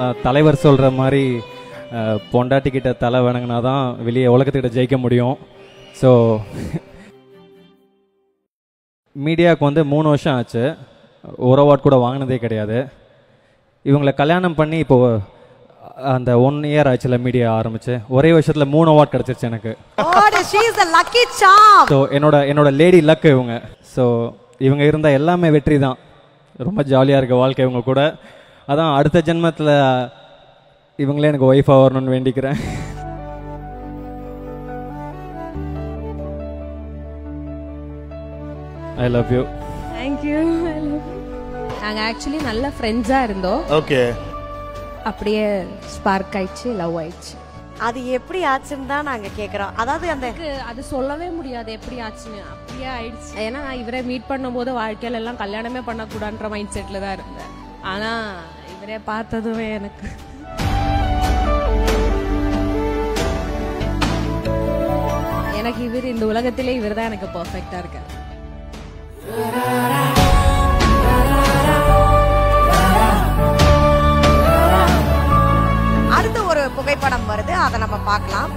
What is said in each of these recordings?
தலைவர் சொல்கிற மாதிரி பொண்டாட்டிக்கிட்ட தலை வணங்கினா தான் வெளியே உலகத்துக்கிட்ட ஜெயிக்க முடியும். ஸோ மீடியாவுக்கு வந்து 3 வருஷம் ஆச்சு, ஒரு அவார்ட் கூட வாங்கினதே கிடையாது. இவங்களை கல்யாணம் பண்ணி இப்போது அந்த 1 இயர் ஆச்சுல மீடியா ஆரம்பிச்சு, ஒரே வருஷத்துல 3 அவார்ட் கிடைச்சிருச்சு எனக்கு. ஸோ என்னோட லேடி லக் இவங்க. ஸோ இவங்க இருந்தால் எல்லாமே வெற்றி தான். ரொம்ப ஜாலியாக இருக்க வாழ்க்கை இவங்க கூட. அதான் அடுத்த ஜென்மத்தில் இவங்களே எனக்கு ஒய்ஃபாக வரணும்னு வேண்டிக்கிறேன். I love you. தேங்க்யூ. நாங்கள் ஆக்சுவலி நல்ல ஃப்ரெண்ட்ஸாக இருந்தோம். ஓகே. அப்படியே ஸ்பார்க் ஆயிடுச்சு, லவ் ஆயிடுச்சு. அது எப்படி ஆச்சுன்னு தான் நாங்க கேக்குறோம். அதாவது அது சொல்லவே முடியாது எப்படி ஆச்சுன்னு. அப்படியே ஆயிடுச்சு. ஏன்னா நான் இவரை மீட் பண்ணும்போது வாழ்க்கையில எல்லாம் கல்யாணமே பண்ணக்கூடாதுன்ற மைண்ட் செட்ல தான் இருந்தேன். ஆனா இவரே பார்த்ததுமே எனக்கு இவர் இந்த உலகத்திலே இவர் தான் எனக்கு பெர்ஃபெக்ட்டா இருக்காரு. அடுத்த ஒரு புகைப்படம் வருது, அதை நம்ம பார்க்கலாம்.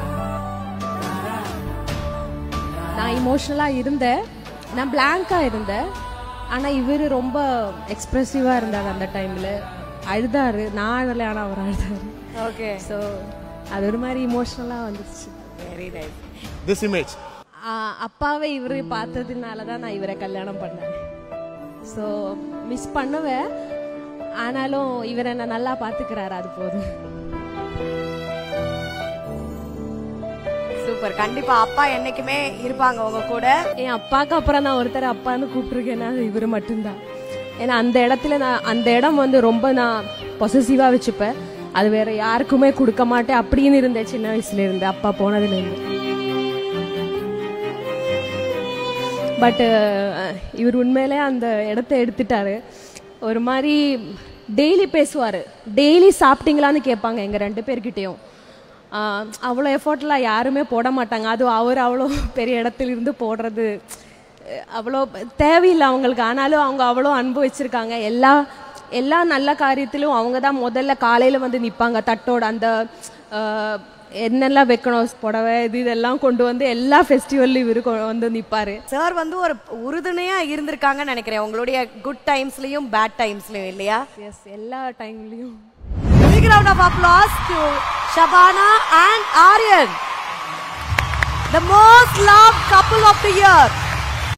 நான் இமோஷனலா இருந்தேன், நான் பிளாங்கா இருந்தேன். ஆனா இவர் ரொம்ப எக்ஸ்பிரசிவா இருந்தார். அந்த டைம்ல அழுதாரு, நான் அழல, ஆனா அவர் அழுதாரு. ஓகே. ஸோ அது ஒரு மாதிரி இமோஷனலா வந்துருச்சு. Very nice. திஸ் இமேஜ் அப்பாவை இவரு பார்த்ததுனால தான் நான் இவரை கல்யாணம் பண்ணேன். ஸோ மிஸ் பண்ணுவேன், ஆனாலும் இவர் என்ன நல்லா பார்த்துக்கிறாரு, அது போதும். சூப்பர். கண்டிப்பா அப்பா என்னைக்குமே இருப்பாங்க உங்க கூட. என் அப்பாவுக்கு அப்புறம் நான் ஒருத்தர் அப்பான்னு கூப்பிட்டுருக்கேன்னா இவரு மட்டும்தான். ஏன்னா அந்த இடத்துல அந்த இடம் வந்து ரொம்ப நான் பொசசிவா வச்சுப்பேன். அது வேற யாருக்குமே கொடுக்க மாட்டேன் அப்படின்னு இருந்தேன் சின்ன வயசுல இருந்து, அப்பா போனதுல இருந்து. பட் இவர் உண்மையிலே அந்த இடத்த எடுத்துட்டாரு. ஒரு மாதிரி டெய்லி பேசுவார், டெய்லி சாப்பிட்டீங்களான்னு கேட்பாங்க எங்கள் 2 பேர்கிட்டையும். அவ்வளோ எஃபோர்ட்லாம் யாருமே போட மாட்டாங்க. அது அவர் அவ்வளோ பெரிய இடத்துலேருந்து போடுறது அவ்வளோ தேவையில்லை அவங்களுக்கு. ஆனாலும் அவங்க அவ்வளோ அன்பு வச்சுருக்காங்க. எல்லா நல்ல காரியத்திலும் அவங்க தான் முதல்ல காலையில் வந்து நிற்பாங்க. தட்டோட அந்த என்னெல்லாம் வைக்கணும், புடவை இதெல்லாம் கொண்டு வந்து எல்லா ஃபெஸ்டிவல்லையும் இவரு வந்து நிற்பாரு. சார் வந்து ஒரு உறுதுணையா இருந்திருக்காங்கன்னு நினைக்கிறேன் உங்களுடைய குட் டைம்ஸ்லயும் பேட் டைம்ஸ்லயும், இல்லையா? எஸ், எல்லா டைம்லயும். Big round of applause to Shabana and Aryan, the most loved couple of the year.